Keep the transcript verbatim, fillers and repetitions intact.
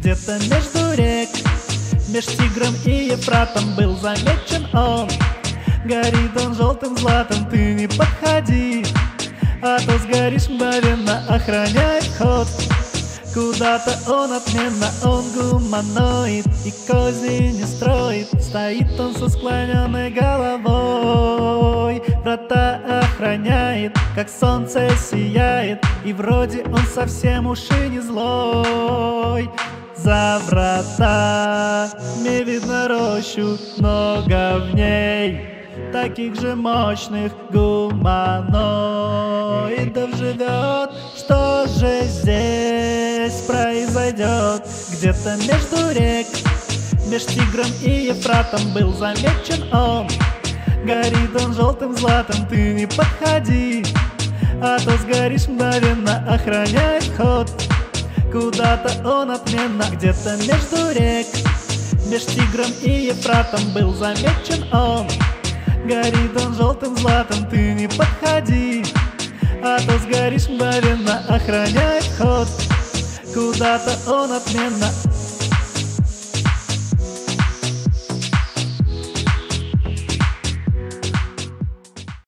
где-то между рек, меж Тигром и Ефратом был замечен он. Горит он желтым златом, ты не подходи, а то сгоришь мгновенно, охраняет ход. Куда-то он отменно, он гуманоид и козни не строит. Стоит он со склоненной головой, врата охраняет, как солнце сияет, и вроде он совсем уж и не злой. За вратами видно рощу, много в ней таких же мощных гуманоидов живет. Что же здесь произойдет? Где-то между рек, меж Тигром и Ефратом был замечен он. Горит он желтым златом, ты не подходи, а то сгоришь мгновенно, охраняет ход. Куда-то он отменно, где-то между рек, меж Тигром и Ефратом был замечен он. Горит он желтым златом, ты не подходи, а то сгоришь мгновенно, охраняет ход. Куда-то он отменно.